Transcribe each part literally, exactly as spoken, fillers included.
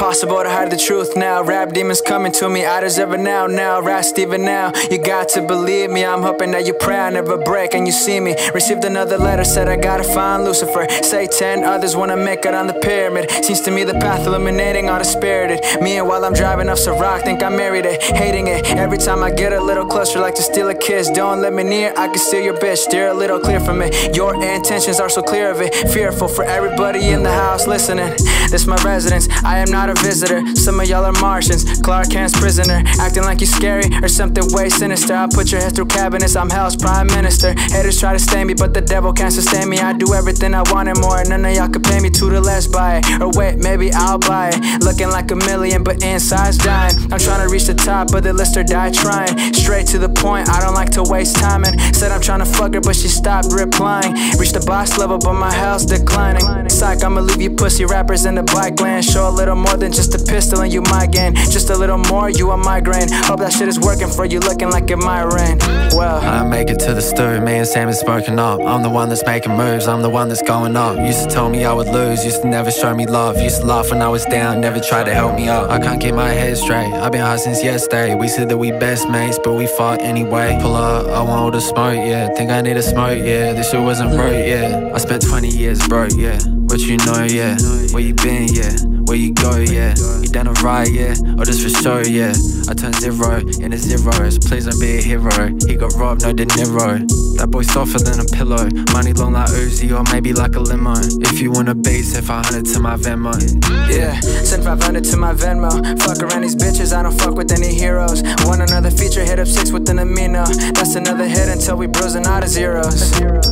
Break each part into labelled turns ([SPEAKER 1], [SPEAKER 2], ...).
[SPEAKER 1] impossible to hide the truth now. Rap demons coming to me, I deserve it now, now. Rest even now, you got to believe me. I'm hoping that you pray I never break and you see me. Received another letter, said I gotta find Lucifer. Satan, others wanna make it on the pyramid. Seems to me the path illuminating all the spirited. Me and while I'm driving up Ciroc, think I married it, hating it. Every time I get a little closer, like to steal a kiss. Don't let me near, I can steal your bitch. Steer a little clear from it. Your intentions are so clear of it. Fearful for everybody in the house listening. This my residence, I am not a visitor. Some of y'all are Martians, Clark Kent's prisoner. Acting like you scary or something way sinister. I'll put your head through cabinets, I'm hell's prime minister. Haters try to stay me, but the devil can't sustain me. I do everything I want and more, none of y'all could pay me two to less buy it. Or wait, maybe I'll buy it. Looking like a million, but inside's dying. I'm trying to reach the top, but the list or die trying. Straight to the point, I don't like to waste time. And said I'm trying to fuck her, but she stopped replying. Reached the boss level, but my health's declining. Psych, I'ma leave you pussy rappers in the bike lane. Show a little more than just a pistol and you might gain. Just a little more, you a migraine. Hope that shit is working for you, looking like it might rain. Well,
[SPEAKER 2] I make it to the stew, me and Sam is smoking up. I'm the one that's making moves, I'm the one that's going up. Used to tell me I would lose, used to never show me love. Used to laugh when I was down, never tried to help me up. I can't keep my head straight, I've been high since yesterday. We said that we best mates, but we fought anyway. Pull up, I want all the smoke, yeah. Think I need a smoke, yeah. This shit wasn't right, yeah. I spent twenty years broke, yeah. What you know, yeah. Where you been, yeah. Where you go, yeah. You done a ride, yeah. Or just for show, yeah. I turned zero into zeros. Please don't be a hero. He got robbed, no De Niro. That boy softer than a pillow. Money long like Uzi or maybe like a limo. If you want a beat, send five hundred to my Venmo.
[SPEAKER 1] Yeah, send five hundred to my Venmo. Fuck around these bitches, I don't fuck with any heroes. Want another feature, hit up six with an amino. That's another hit until we bruising out of zeros.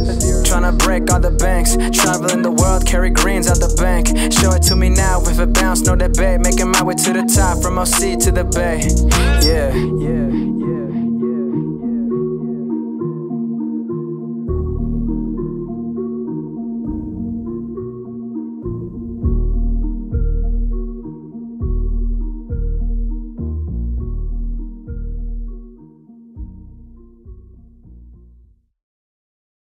[SPEAKER 1] Tryna break all the banks. Traveling the world, carry greens out the bank. Show it to me now with a bounce, no debate. Making my way to the top from O C to the Bay. Yeah.